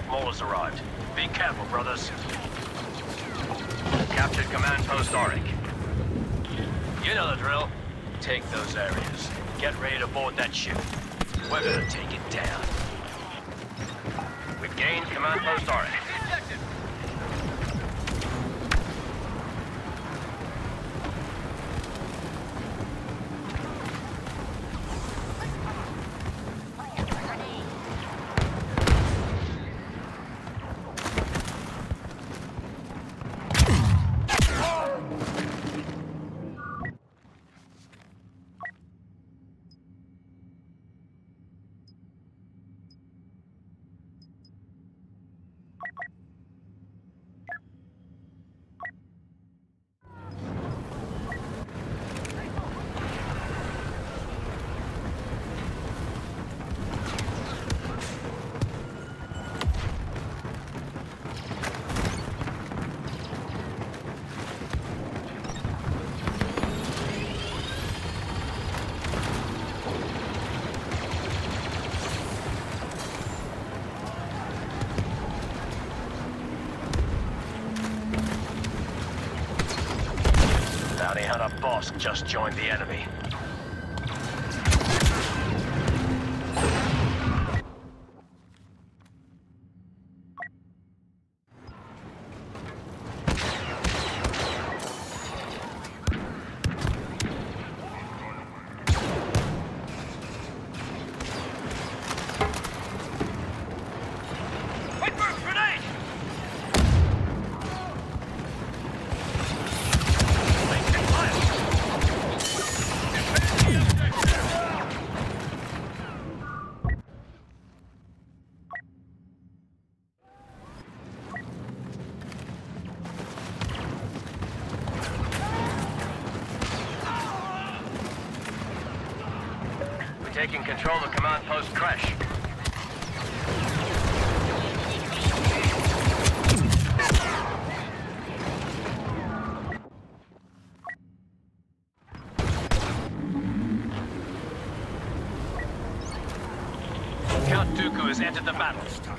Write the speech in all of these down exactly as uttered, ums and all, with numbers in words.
Darth Maul has arrived. Be careful, brothers. Captured command post Auric. You know the drill. Take those areas. Get ready to board that ship. We're gonna take it down. We've gained command post Auric. Bounty Hunter Bosk just joined the enemy. Taking control of command post Crash. Count Dooku has entered the battle.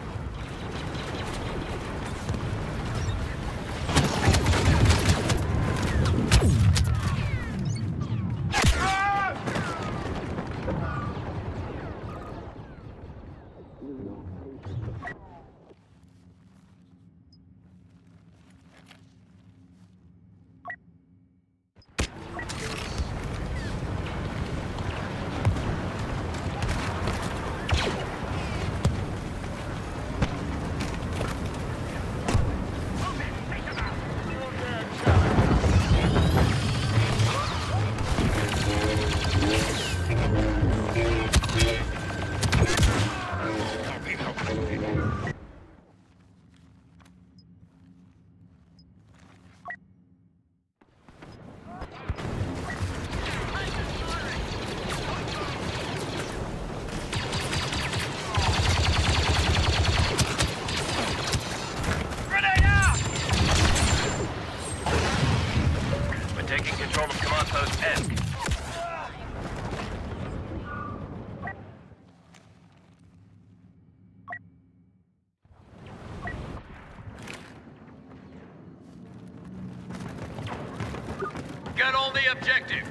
Get on the objective.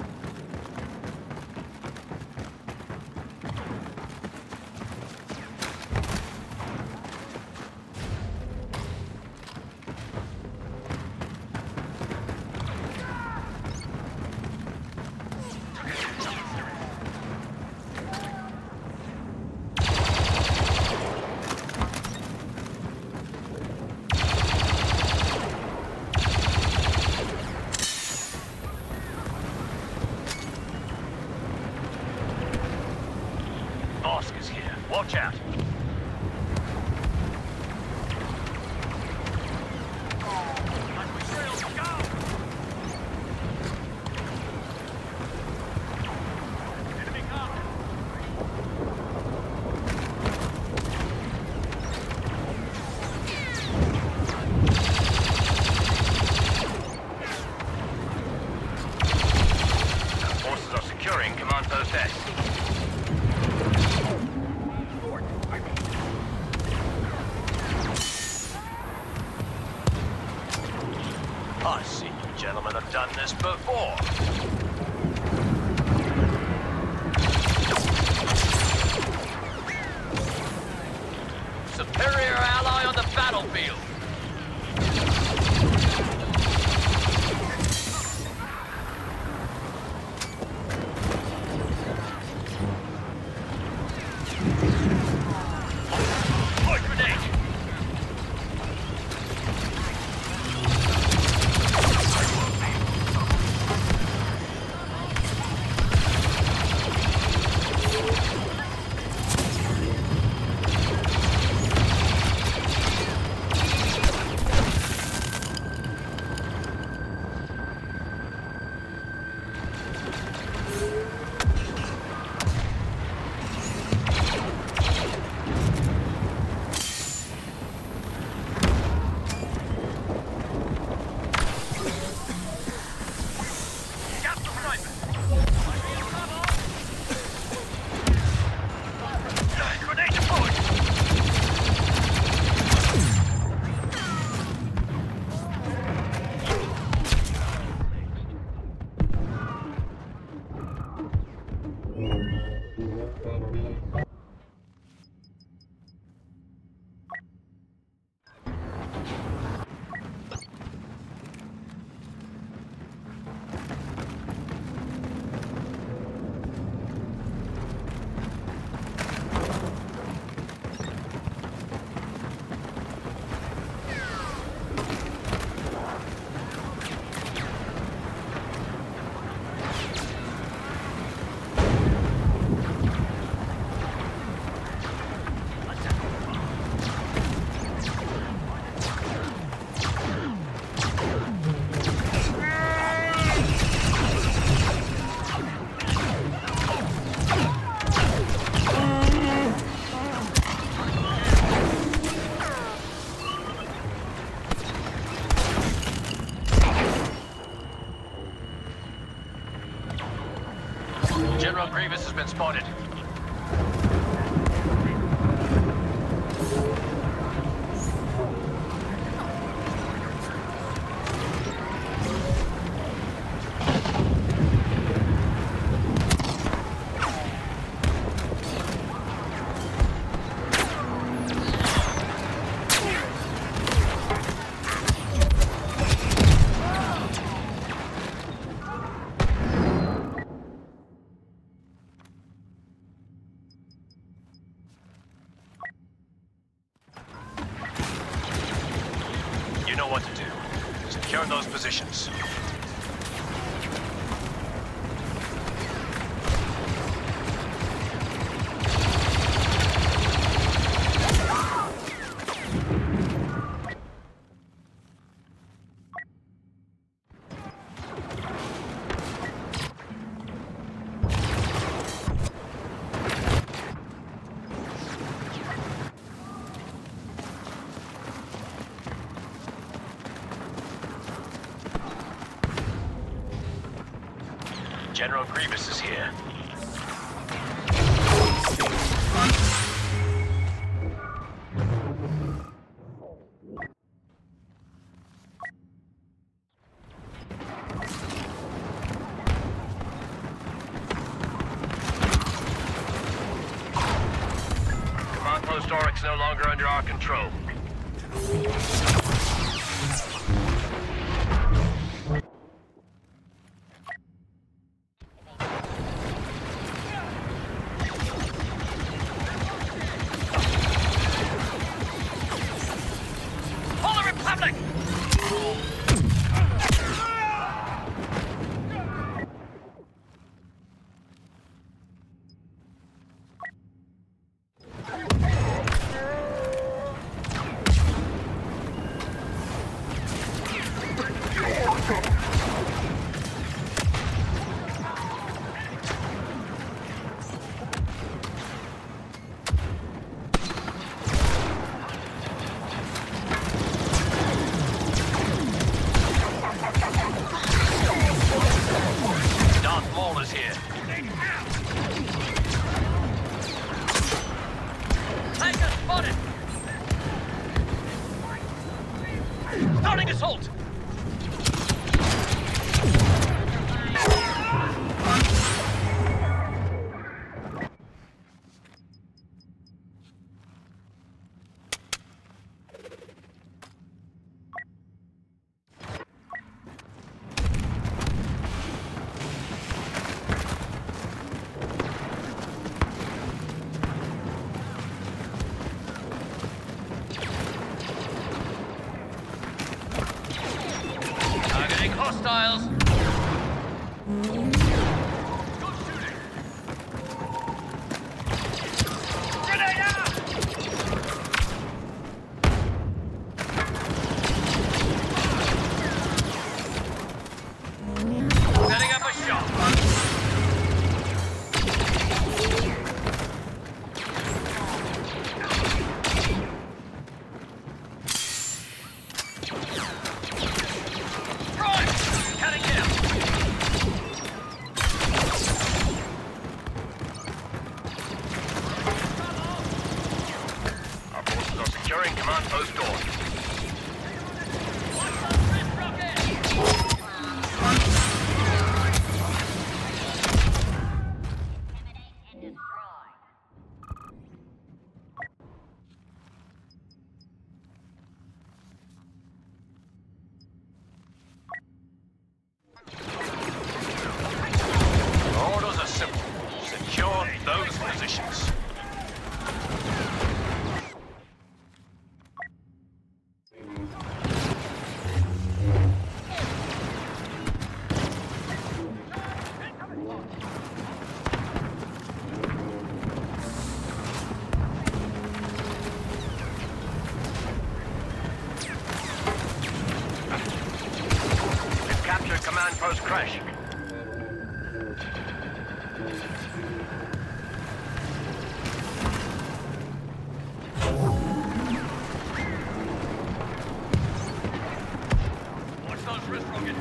Bosk is here. Watch out. Forces are securing Command Post S. done this before. Superior ally on the battlefield. General Grievous has been spotted. You know what to do. Secure those positions. General Grievous is here. Command Post Oryx no longer under our control. Starting assault! hostiles! Good shooting! Grenade out! Setting up a shot. Command post door. Orders are simple. Secure those positions. Command post crashing. Watch those wrist rockets.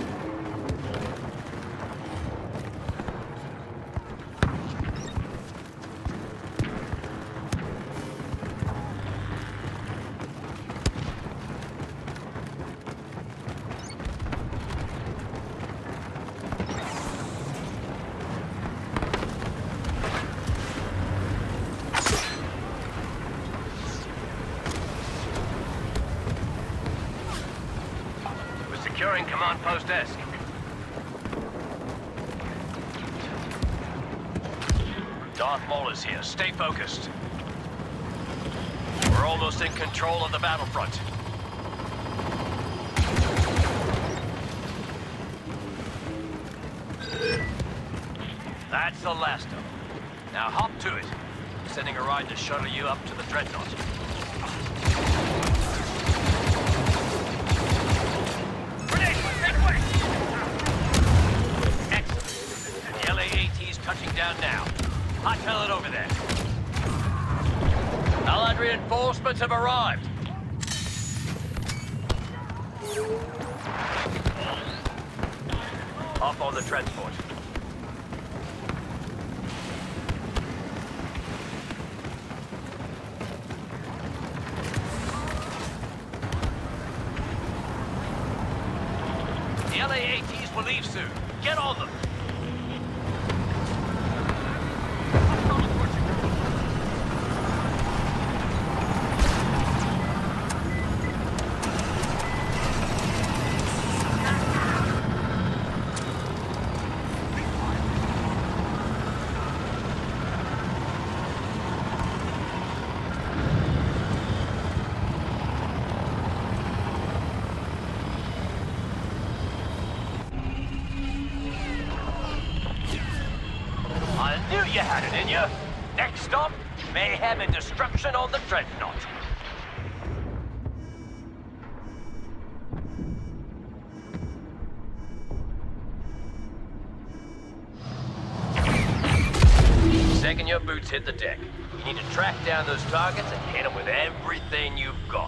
Securing command post desk. Darth Maul is here. Stay focused. We're almost in control of the battlefront. That's the last of them. Now hop to it. I'm sending a ride to shuttle you up to the Dreadnought. Touching down now. Hot pellet over there. Allied reinforcements have arrived. Off on the transport. The L A A Ts will leave soon. Get on them. I knew you had it in you. Next stop, mayhem and destruction on the Dreadnought. Second your boots hit the deck, you need to track down those targets and hit them with everything you've got.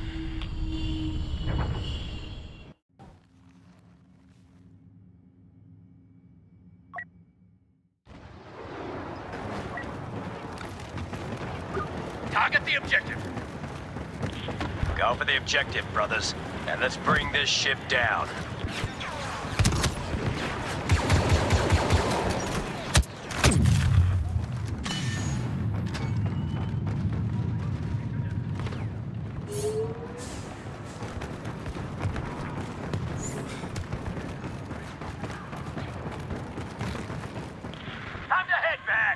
Target the objective. Go for the objective, brothers, and let's bring this ship down. Time to head back.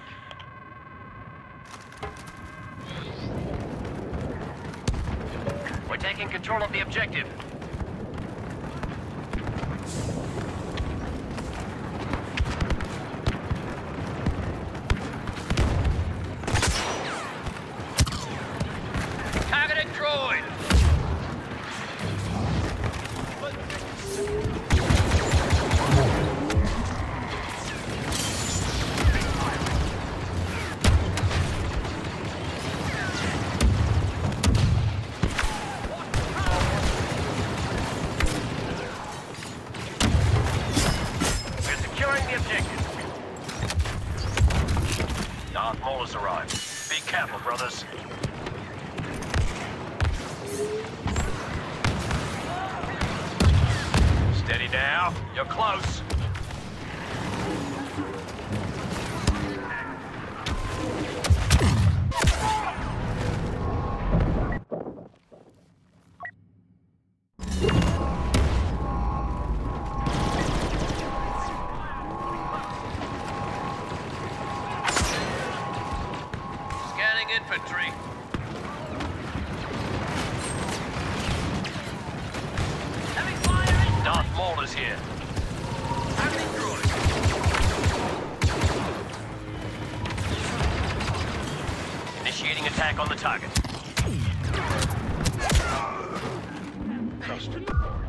We're taking control of the objective. destroyed! We're securing the objective. Darth Maul has arrived. Be careful, brothers. Steady now. You're close. Scanning infantry. Darth Maul is here. Having droid. Initiating attack on the target. Trusted.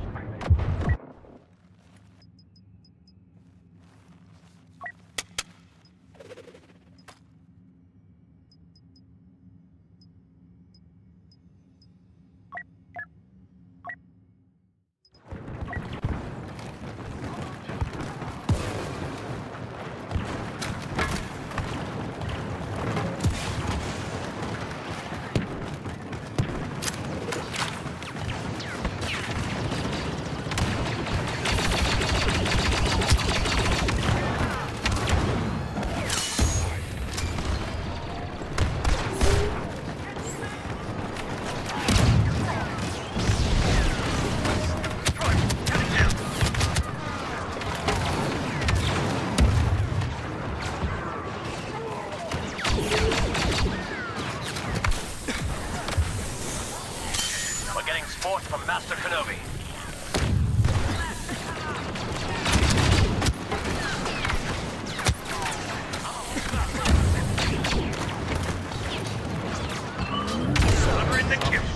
Support from Master Kenobi. Delivering the kill.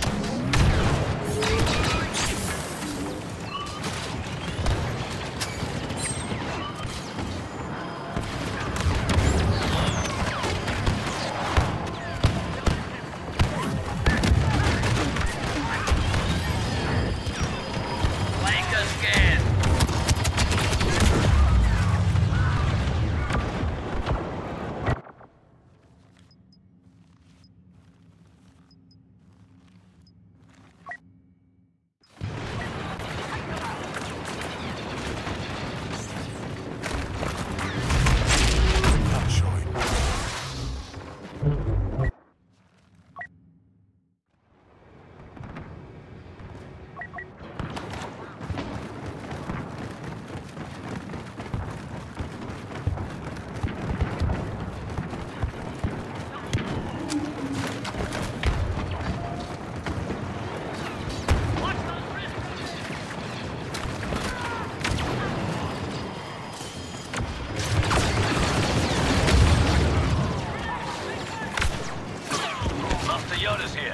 Yoda's here.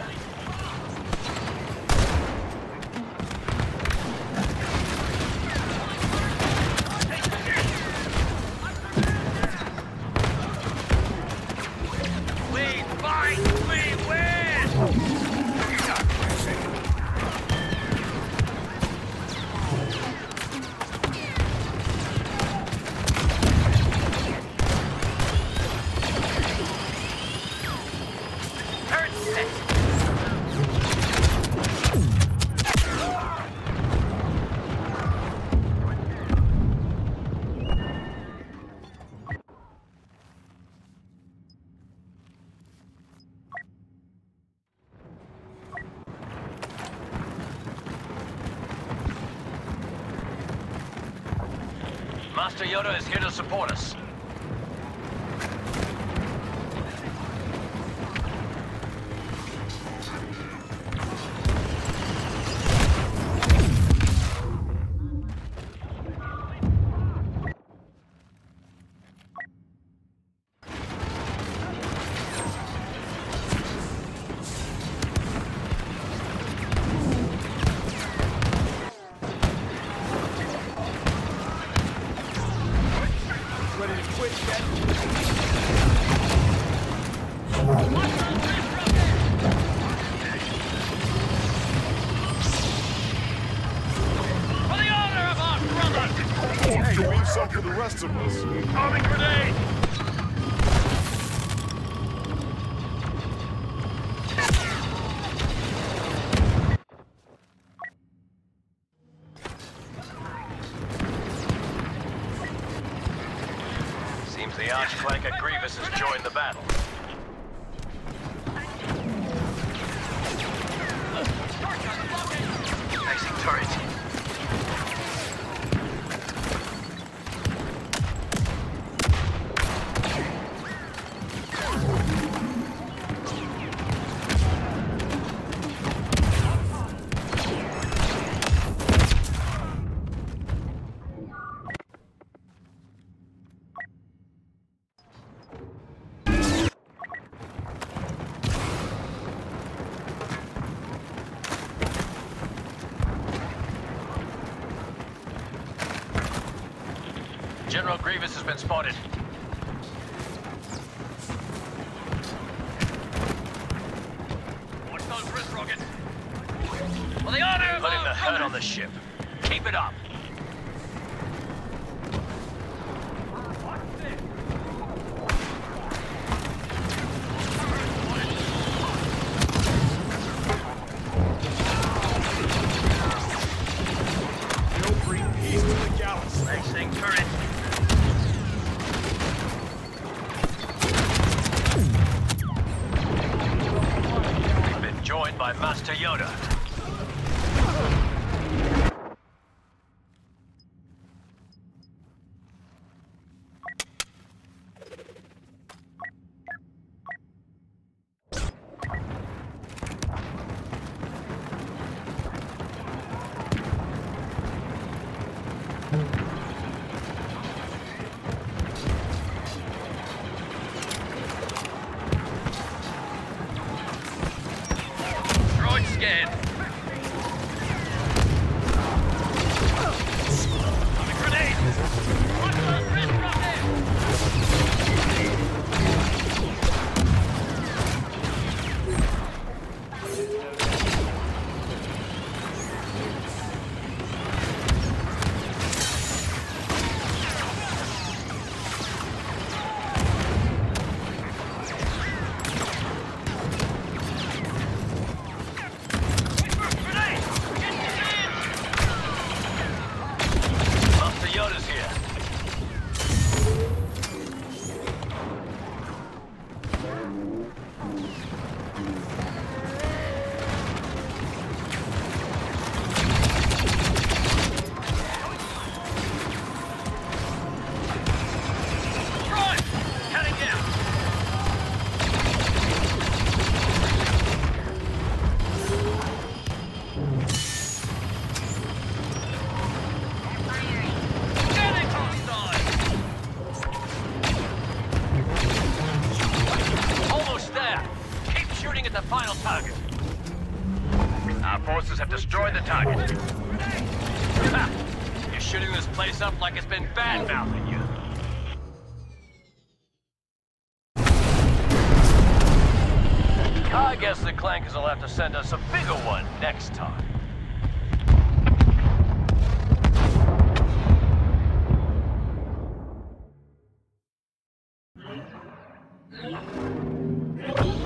We fight, we win! Master Yoda is here to support us. rest of us. Arming grenade! Seems the archflanker Grievous has joined the battle. Placing turret. General Grievous has been spotted. Watch those wrist rockets. Well, they are there. Putting the hurt on the ship. Keep it up. They'll bring peace to the galaxy. Placing turret. Joined by Master Yoda. Scared. Grenade! Watch those wrist rockets! Yoda's here. Run! Cutting down. At the final target. Our forces have destroyed the target. Ha! You're shooting this place up like it's been bad-mouthing you. I guess the Clankers will have to send us a bigger one next time.